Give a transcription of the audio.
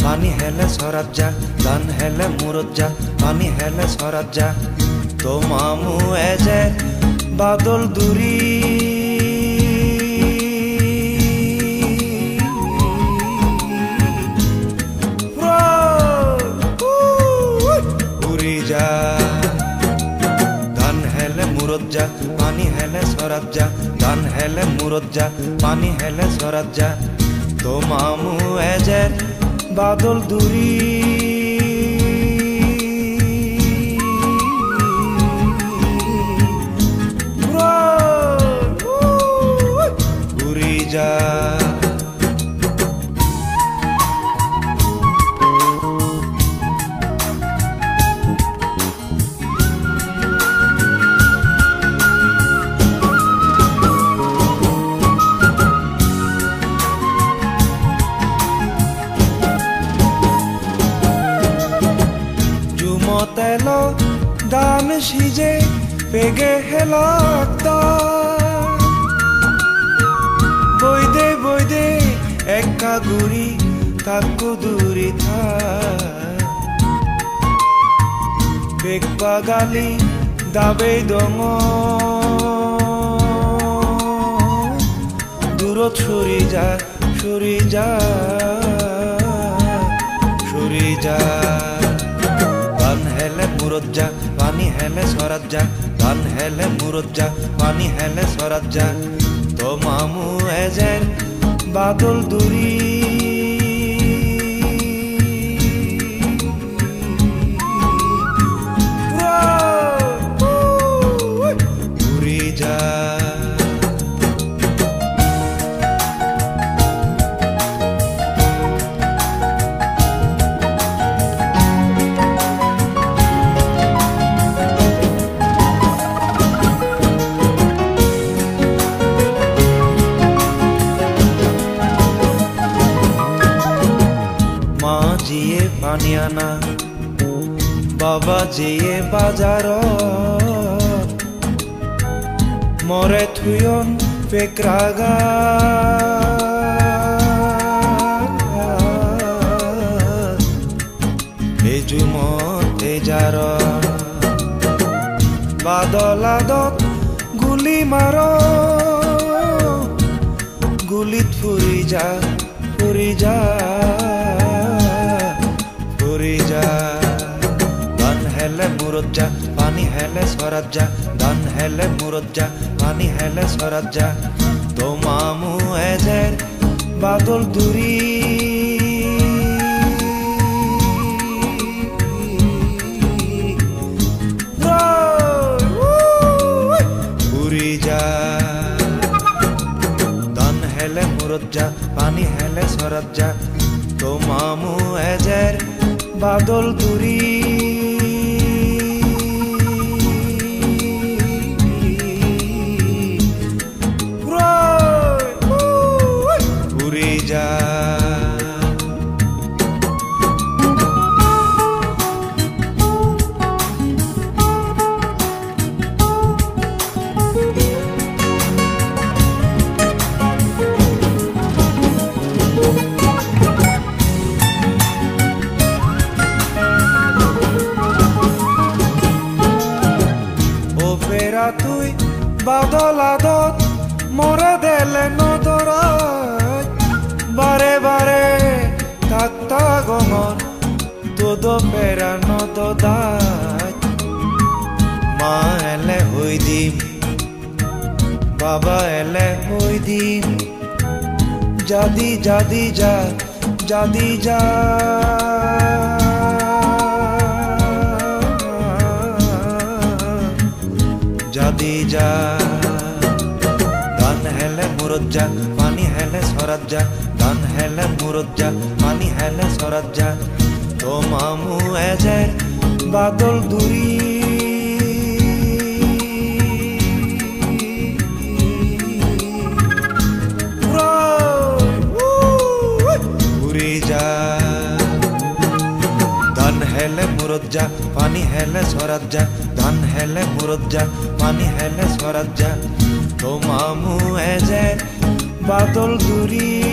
পানী হেলে চৰাত যা গান হেলে মূৰত যা পানী হেলে চৰাত যা তো মামু এজে বাদল দুরি উৰি যা গান হেলে মূৰত যা পানী হেলে চৰাত যা গান হেলে মূৰত যা পানী হেলে চৰাত যা তো মামু এজে বাদল দুরি উৰি যা Telo dan shije pege helakta boide ekka guri takku duri tha bekpa gali dabe dongo durot shuri ja গান হেলে মূৰত যা পানী হেলে চৰাত যা গান হেলে মূৰত যা পানী হেলে চৰাত যা তো মামু এজেৰ বাদল দুৰি উৰি যা जिए पानियाना बाबा जिए बाजार मरे थुयन पेक्रागा एजुमते जार बादलादत गुली मार गुलित फुरी जा গান হেলে মূৰত যা পানী হেলে চৰাত যা গান হেলে মূৰত যা পানী হেলে চৰাত যা তো মামু এজেৰ বাদল দুৰি উৰি যা গান হেলে মূৰত যা পানী হেলে চৰাত যা তো মামু এজেৰ বাদল দুরি উৰি যা তুই বাদলাদত মরে দেলে নদরাত বারে বারে থাকতা গমন তোদ পেরা নদাত মা এলে হই দিম বাবা এলে হই দিম জাদি যা জাদি যা গান হেলে মূৰত যা পানী হেলে চৰাত যা গান হেলে মূৰত যা পানী হেলে চৰাত যা তো মামু এজেৰ বাদল দুৰি উৰি যা গান হেলে মূৰত যা পানী হেলে চৰাত যা গান হেলে মূৰত যা পানী হেলে চৰাত যা তো মামু এজেৰ বাদল দুরি